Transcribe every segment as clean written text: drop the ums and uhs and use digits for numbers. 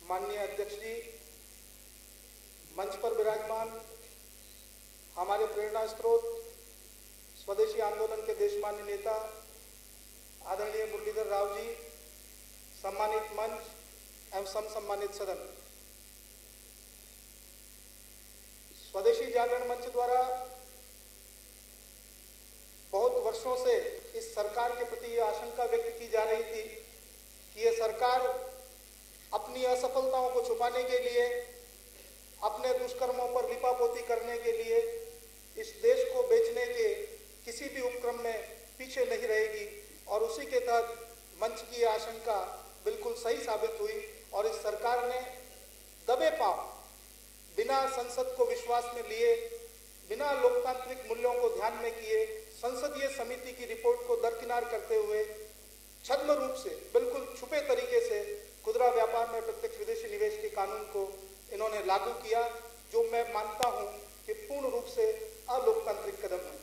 माननीय अध्यक्ष जी, मंच पर विराजमान हमारे प्रेरणा स्रोत स्वदेशी आंदोलन के देशमान्य नेता आदरणीय मुरलीधर राव जी, सम्मानित मंच एवं सम्मानित सदन, स्वदेशी जागरण मंच द्वारा बहुत वर्षों से इस सरकार के प्रति यह आशंका व्यक्त की जा रही थी कि यह सरकार अपनी असफलताओं को छुपाने के लिए, अपने दुष्कर्मों पर लिपापोती करने के लिए इस देश को बेचने के किसी भी उपक्रम में पीछे नहीं रहेगी और उसी के तहत मंच की आशंका बिल्कुल सही साबित हुई और इस सरकार ने दबे पांव, बिना संसद को विश्वास में लिए, बिना लोकतांत्रिक मूल्यों को ध्यान में किए, संसदीय समिति की रिपोर्ट को दरकिनार करते हुए छद्म रूप से, बिल्कुल छुपे तरीके से खुदरा व्यापार में प्रत्यक्ष विदेशी निवेश के कानून को इन्होंने लागू किया, जो मैं मानता हूं कि पूर्ण रूप से अलोकतांत्रिक कदम है।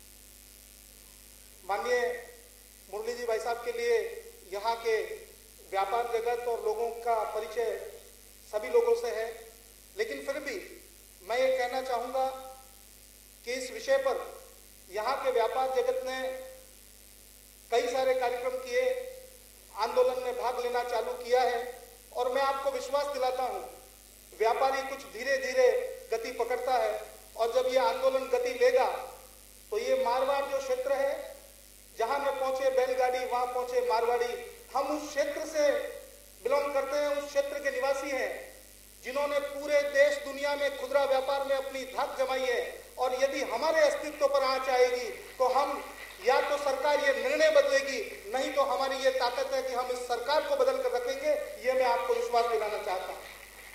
माननीय मुरली जी भाई साहब के लिए यहाँ के व्यापार जगत और लोगों का परिचय सभी लोगों से है, लेकिन फिर भी मैं ये कहना चाहूंगा कि इस विषय पर यहाँ के व्यापार जगत ने कई सारे कार्यक्रम किए, आंदोलन में भाग लेना चालू किया है और मैं आपको विश्वास दिलाता हूं, व्यापारी कुछ धीरे धीरे गति पकड़ता है और जब ये आंदोलन गति लेगा तो ये मारवाड़ जो क्षेत्र है, जहां में पहुंचे बैलगाड़ी वहां पहुंचे मारवाड़ी, हम उस क्षेत्र से बिलोंग करते हैं, उस क्षेत्र के निवासी हैं जिन्होंने पूरे देश दुनिया में खुदरा व्यापार में अपनी धाक जमाई है और यदि हमारे अस्तित्व पर आंच आएगी तो हम या तो सरकार ये निर्णय बदलेगी, नहीं तो हमारी ये ताकत है कि हम इस सरकार को बदल कर रखेंगे। ये मैं आपको विश्वास दिलाना चाहता हूं।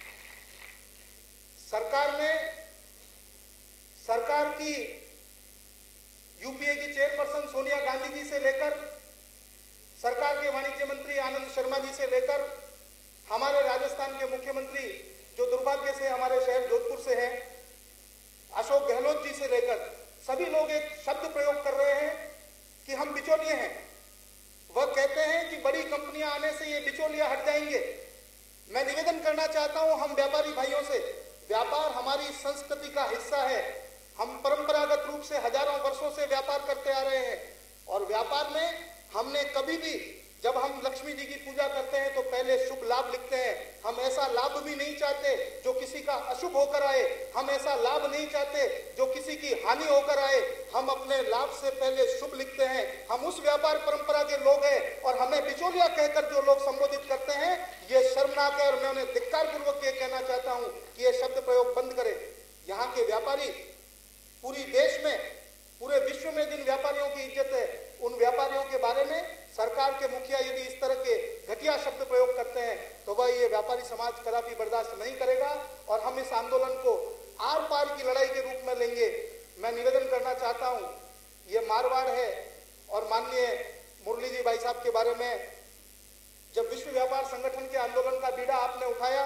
सरकार की यूपीए की चेयरपर्सन सोनिया गांधी जी से लेकर सरकार के वाणिज्य मंत्री आनंद शर्मा जी से लेकर हमारे राजस्थान के मुख्यमंत्री जो दुर्भाग्य से हमारे शहर जोधपुर से हैं, अशोक गहलोत जी से लेकर सभी लोग एक शब्द प्रयोग कर रहे हैं कि हम बिचौलिए हैं। वह कहते हैं कि बड़ी कंपनियां आने से ये बिचौलिया हट जाएंगे। मैं निवेदन करना चाहता हूं हम व्यापारी भाइयों से, व्यापार हमारी संस्कृति का हिस्सा है। हम परंपरागत रूप से हजारों वर्षों से व्यापार करते आ रहे हैं और व्यापार में हमने कभी भी, जब हम लक्ष्मी जी की पूजा करते हैं तो पहले शुभ लाभ लिखते हैं। हम ऐसा लाभ भी नहीं चाहते जो किसी का अशुभ होकर आए, हम ऐसा लाभ नहीं चाहते जो किसी की हानि होकर आए। हम अपने लाभ से पहले शुभ लिखते हैं। हम उस व्यापार परंपरा के लोग हैं और हमें बिचौलिया कहकर जो लोग संबोधित करते हैं ये शर्मनाक है और मैं उन्हें धिक्कार पूर्वक ये कहना चाहता हूं कि ये शब्द प्रयोग बंद करें। यहाँ के व्यापारी पूरी देश में, पूरे विश्व में जिन व्यापारियों की इज्जत है, उन व्यापारियों के बारे में सरकार के मुखिया यदि इस तरह के घटिया शब्द प्रयोग करते हैं तो वह ये व्यापारी समाज कदापि बर्दाश्त नहीं करेगा और हम इस आंदोलन को आर पार की लड़ाई के रूप में लेंगे। मैं निवेदन करना चाहता हूं, ये मारवाड़ है और माननीय मुरली जी भाई साहब के बारे में जब विश्व व्यापार संगठन के आंदोलन का बीड़ा आपने उठाया,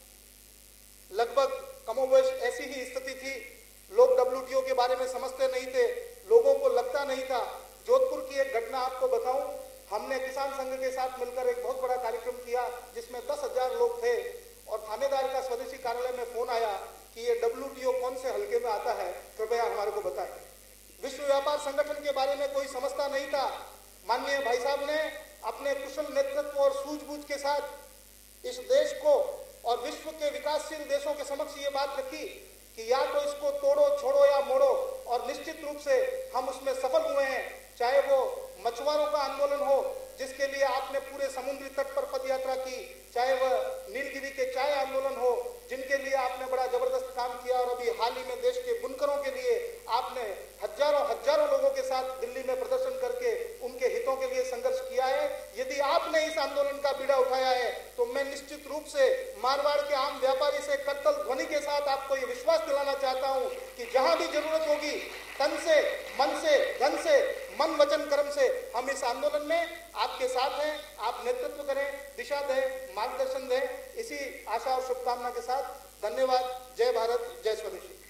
लगभग कमोबेश ऐसी ही स्थिति थी। लोग डब्ल्यूटीओ के बारे में समझते नहीं थे, लोगों को लगता नहीं था। जोधपुर की एक घटना आपको बताऊं, हमने किसान संघ के साथ मिलकर एक बहुत बड़ा कार्यक्रम किया जिसमें 10,000 लोग थे और थानेदार का स्वदेशी कार्यालय में फोन आया कि ये डब्ल्यूटीओ कौन से हल्के में आता है, कृपया हमारे को बताएं। विश्व व्यापार संगठन के बारे में कोई समझता नहीं था। माननीय भाई साहब ने अपने कुशल नेतृत्व और सूझबूझ के साथ इस देश को और विश्व के विकासशील देशों के समक्ष ये बात रखी कि या तो इसको तोड़ो, छोड़ो या मोड़ो, और निश्चित रूप से हम उसमें सफल हुए हैं। चाहे वो मछुआरों का आंदोलन हो जिसके लिए आपने पूरे समुद्री तट पर पद यात्रा की, चाहे वह नीलगिरी के चाय आंदोलन हो जिनके लिए आपने बड़ा जबरदस्त काम किया और अभी हाल ही में देश के बुनकरों के लिए आपने हजारों लोगों के साथ दिल्ली में प्रदर्शन करके उनके हितों के लिए संघर्ष किया है। यदि आपने इस आंदोलन का बीड़ा उठाया है तो मैं निश्चित रूप से मारवाड़ के आम व्यापारी से करतल ध्वनि के साथ आपको ये विश्वास दिलाना चाहता हूं कि जहां भी जरूरत होगी, तन से, मन से, धन से, मन वचन कर्म से हम इस आंदोलन में आपके साथ हैं। आप नेतृत्व करें, दिशा दें, मार्गदर्शन दें। इसी आशा और शुभकामना के साथ धन्यवाद। जय भारत, जय स्वदेशी।